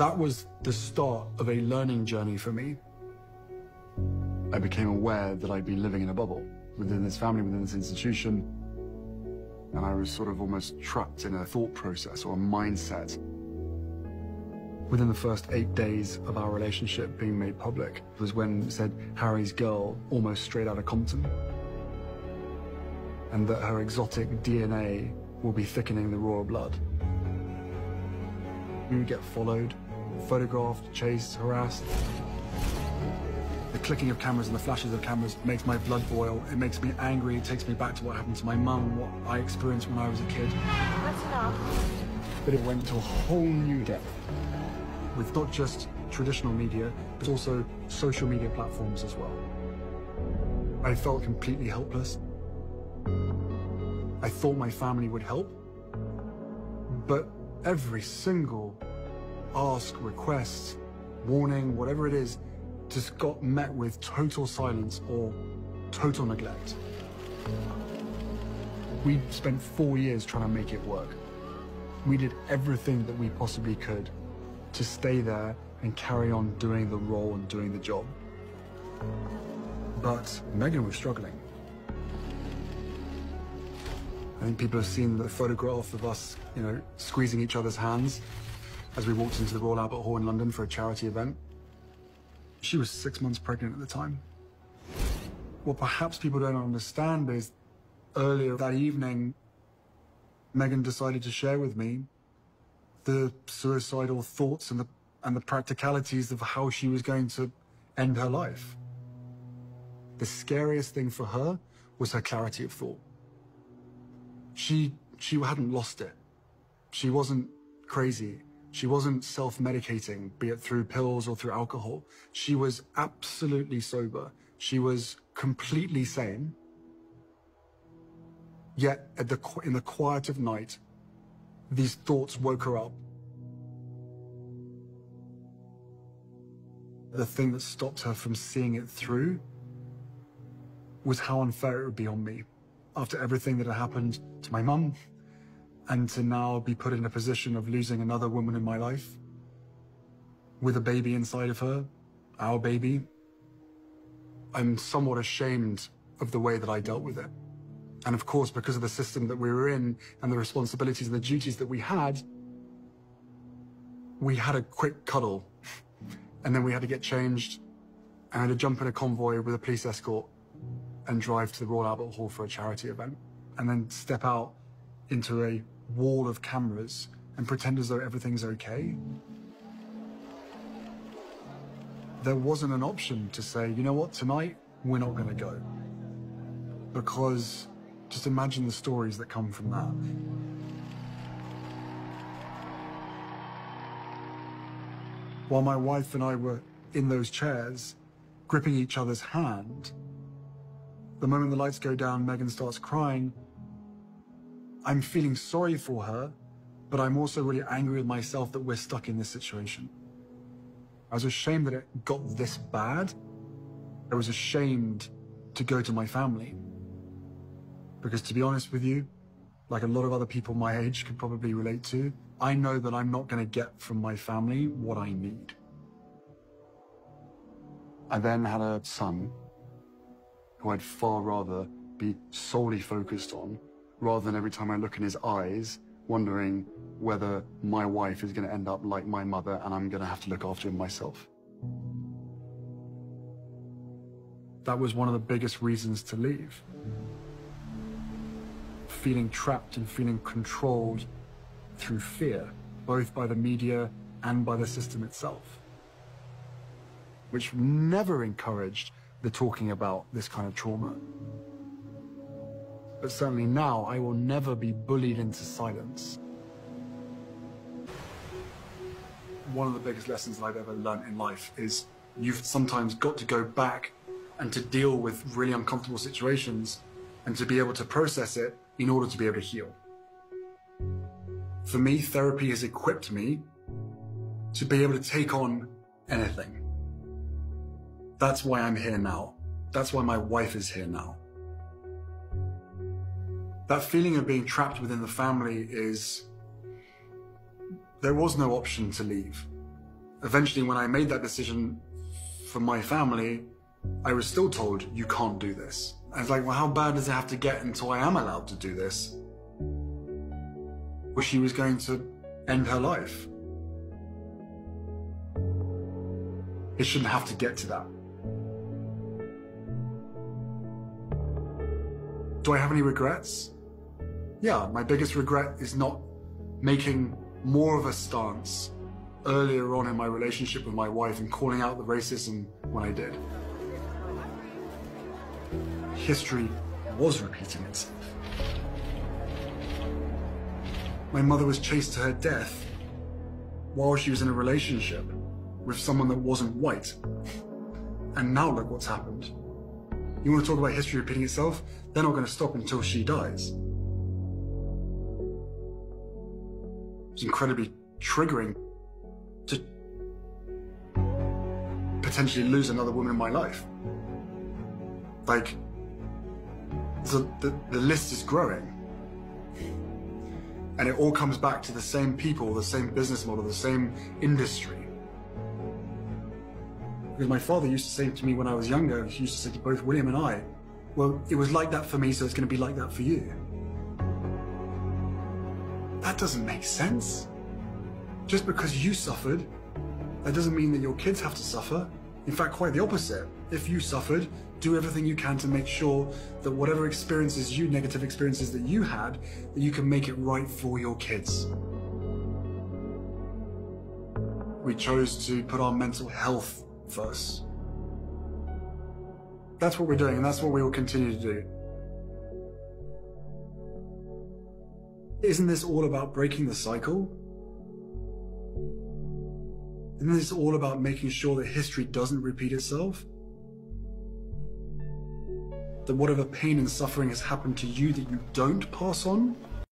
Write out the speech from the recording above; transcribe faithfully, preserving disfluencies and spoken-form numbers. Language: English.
That was the start of a learning journey for me. I became aware that I'd been living in a bubble within this family, within this institution, and I was sort of almost trapped in a thought process or a mindset. Within the first eight days of our relationship being made public was when it said Harry's girl almost straight out of Compton, and that her exotic D N A will be thickening the royal blood. We would get followed, photographed, chased, harassed. The clicking of cameras and the flashes of cameras makes my blood boil. It makes me angry. It takes me back to what happened to my mum and what I experienced when I was a kid. That's enough. But it went to a whole new depth with not just traditional media, but also social media platforms as well. I felt completely helpless. I thought my family would help, but every single ask, request, warning, whatever it is, just got met with total silence or total neglect. We spent four years trying to make it work. We did everything that we possibly could to stay there and carry on doing the role and doing the job. But Meghan was struggling. I think people have seen the photograph of us, you know, squeezing each other's hands as we walked into the Royal Albert Hall in London for a charity event. She was six months pregnant at the time. What perhaps people don't understand is earlier that evening, Meghan decided to share with me the suicidal thoughts and the, and the practicalities of how she was going to end her life. The scariest thing for her was her clarity of thought. She, she hadn't lost it. She wasn't crazy. She wasn't self-medicating, be it through pills or through alcohol. She was absolutely sober. She was completely sane. Yet, at the, in the quiet of night, these thoughts woke her up. The thing that stopped her from seeing it through was how unfair it would be on me after everything that had happened to my mum, and to now be put in a position of losing another woman in my life with a baby inside of her, our baby. I'm somewhat ashamed of the way that I dealt with it. And of course, because of the system that we were in and the responsibilities and the duties that we had, we had a quick cuddle and then we had to get changed and I had to jump in a convoy with a police escort and drive to the Royal Albert Hall for a charity event and then step out into a wall of cameras and pretend as though everything's okay. There wasn't an option to say, you know what, tonight, we're not gonna go. Because just imagine the stories that come from that. While my wife and I were in those chairs, gripping each other's hand, the moment the lights go down, Meghan starts crying. I'm feeling sorry for her, but I'm also really angry with myself that we're stuck in this situation. I was ashamed that it got this bad. I was ashamed to go to my family. Because to be honest with you, like a lot of other people my age could probably relate to, I know that I'm not going to get from my family what I need. I then had a son who I'd far rather be solely focused on, rather than every time I look in his eyes, wondering whether my wife is going to end up like my mother and I'm going to have to look after him myself. That was one of the biggest reasons to leave. Feeling trapped and feeling controlled through fear, both by the media and by the system itself, which never encouraged the talking about this kind of trauma. But certainly now, I will never be bullied into silence. One of the biggest lessons that I've ever learned in life is you've sometimes got to go back and to deal with really uncomfortable situations and to be able to process it in order to be able to heal. For me, therapy has equipped me to be able to take on anything. That's why I'm here now. That's why my wife is here now. That feeling of being trapped within the family is, there was no option to leave. eventually, when I made that decision for my family, I was still told, you can't do this. I was like, well, how bad does it have to get until I am allowed to do this? Well, she was going to end her life. It shouldn't have to get to that. Do I have any regrets? Yeah, my biggest regret is not making more of a stance earlier on in my relationship with my wife and calling out the racism when I did. History was repeating itself. My mother was chased to her death while she was in a relationship with someone that wasn't white. And now look what's happened. You want to talk about history repeating itself? They're not going to stop until she dies. It's incredibly triggering to potentially lose another woman in my life. Like, the, the, the list is growing. And it all comes back to the same people, the same business model, the same industry. Because my father used to say to me when I was younger, he used to say to both William and I, well, it was like that for me, so it's going to be like that for you. That doesn't make sense. Just because you suffered, that doesn't mean that your kids have to suffer. In fact, quite the opposite. If you suffered, do everything you can to make sure that whatever experiences you, negative experiences that you had, that you can make it right for your kids. We chose to put our mental health first. That's what we're doing, and that's what we will continue to do. Isn't this all about breaking the cycle? Isn't this all about making sure that history doesn't repeat itself? That whatever pain and suffering has happened to you that you don't pass on?